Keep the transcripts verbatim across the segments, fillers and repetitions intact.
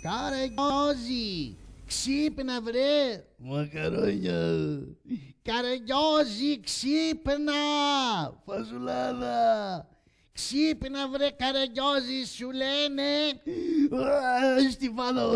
Καραγιώζη, ξύπνα βρε. Μακαρόνια. Καραγιώζη, ξύπνα. Φασουλάδα. Ξύπνα βρε Καραγιώζη, σου λένε. Στιφάνο.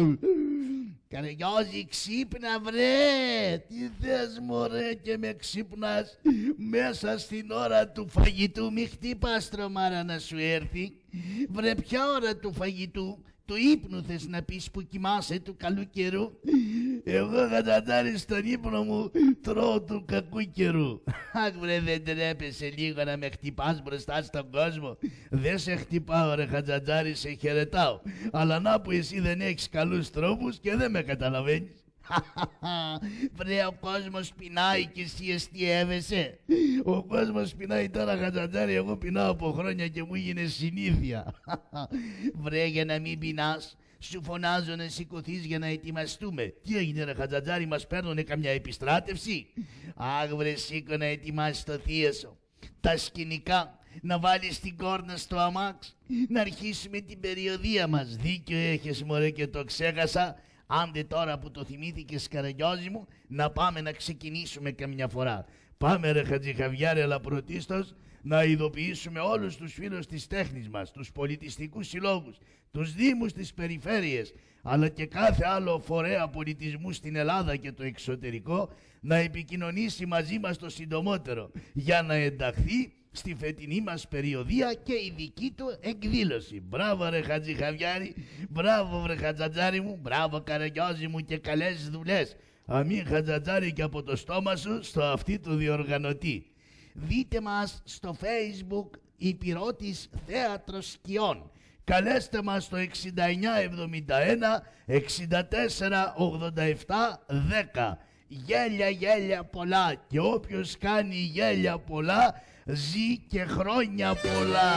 Καραγιώζη, ξύπνα βρε. Τι θες μωρέ και με ξύπνας μέσα στην ώρα του φαγητού? Μη χτύπας τρομάρα να σου έρθει. Βρε, ποια ώρα του φαγητού? Του ύπνου θες να πεις που κοιμάσαι του καλού καιρού? Εγώ Χατζαντζάρη στον ύπνο μου τρώω του κακού καιρού. Αχ βρε, δεν τρέπεσαι λίγο να με χτυπάς μπροστά στον κόσμο? Δεν σε χτυπάω ρε Χατζαντζάρη, σε χαιρετάω. Αλλά να που εσύ δεν έχεις καλούς τρόπους και δεν με καταλαβαίνεις. Βρε, ο κόσμος πεινάει και εσύ εστιεύεσαι. Ο κόσμος πεινάει τώρα Χατζαντζάρη, εγώ πεινάω από χρόνια και μου έγινε συνήθεια. Βρε, για να μην πεινάς, σου φωνάζω να σηκωθείς για να ετοιμαστούμε. Τι έγινε ρε Χατζαντζάρη, μας παίρνουνε καμιά επιστράτευση? Αχ βρε, σήκω να ετοιμάσεις το θείο σου. Τα σκηνικά, να βάλεις την κόρνα στο αμάξ, να αρχίσουμε την περιοδεία μας. Δίκιο έχεις μωρέ και το ξέχασα. Άντε τώρα που το θυμήθηκες Καραγιώζη μου, να πάμε να ξεκινήσουμε καμιά φορά. Πάμε ρε Χατζηχαβιάρη, αλλά πρωτίστως να ειδοποιήσουμε όλους τους φίλους της τέχνης μας, τους πολιτιστικούς συλλόγους, τους δήμους της περιφέρειες, αλλά και κάθε άλλο φορέα πολιτισμού στην Ελλάδα και το εξωτερικό, να επικοινωνήσει μαζί μας το συντομότερο για να ενταχθεί στη φετινή μας περιοδεία και η δική του εκδήλωση. Μπράβο ρε Χατζηχαβιάρη, μπράβο βρε Χατζαντζάρη μου, μπράβο Καραγιώζη μου και καλές δουλειές. Αμήν Χατζαντζάρη και από το στόμα σου στο αυτί του διοργανωτή. Δείτε μας στο Facebook Υπηρώτης Θέατρος Σκιών. Καλέστε μας στο εξήντα εννιά εβδομήντα ένα εξήντα τέσσερα ογδόντα επτά δέκα. Γέλια γέλια πολλά, και όποιος κάνει γέλια πολλά ζει και χρόνια πολλά.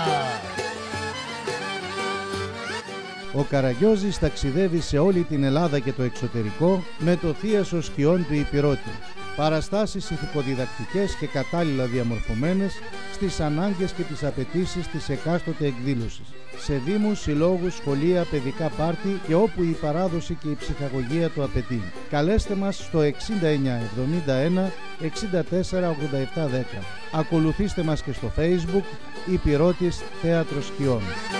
Ο Καραγιώζης ταξιδεύει σε όλη την Ελλάδα και το εξωτερικό με το θίασο σκιών του Υπηρώτη. Παραστάσεις ηθικοδιδακτικές και κατάλληλα διαμορφωμένες στις ανάγκες και τις απαιτήσεις της εκάστοτε εκδήλωσης. Σε δήμους, συλλόγους, σχολεία, παιδικά πάρτι και όπου η παράδοση και η ψυχαγωγία το απαιτεί. Καλέστε μας στο εξήντα εννιά εβδομήντα ένα εξήντα τέσσερα ογδόντα επτά δέκα. Ακολουθήστε μας και στο Facebook Υπηρώτης Θέατρος Σκιών.